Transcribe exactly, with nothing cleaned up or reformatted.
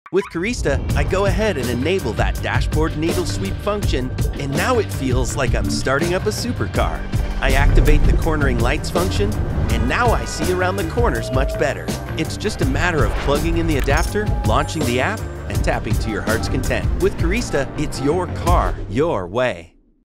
With Carista, I go ahead and enable that dashboard needle sweep function, and now it feels like I'm starting up a supercar. I activate the cornering lights function, and now I see around the corners much better. It's just a matter of plugging in the adapter, launching the app, and tapping to your heart's content. With Carista, it's your car, your way.